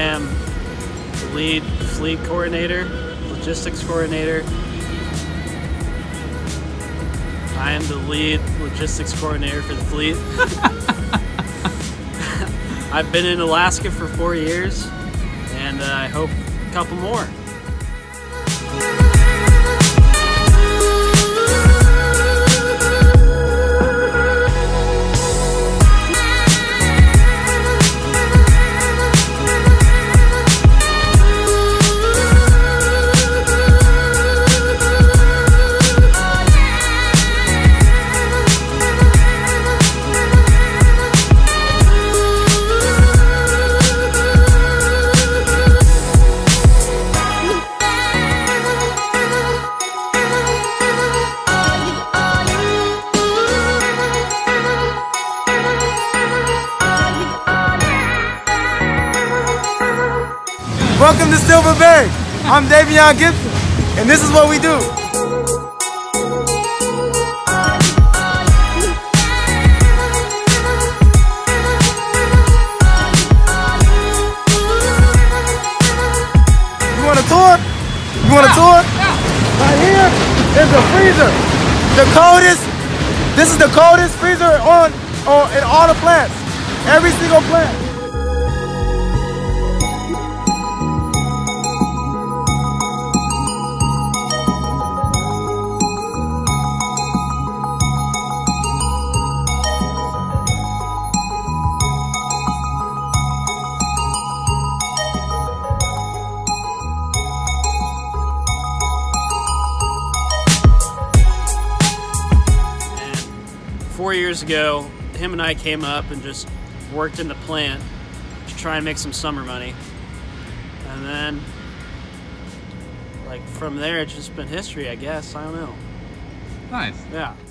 am the lead fleet coordinator, logistics coordinator. I am the lead logistics coordinator for the fleet. I've been in Alaska for 4 years, and I hope a couple more. Welcome to Silver Bay. I'm Davion Gibson, and this is what we do. You want a tour? You want a tour? Right here is the freezer. The coldest. This is the coldest freezer in all the plants. Every single plant. And 4 years ago, him and I came up and just worked in the plant to try and make some summer money. And then, like, from there, it's just been history, I guess. I don't know. Nice. Yeah.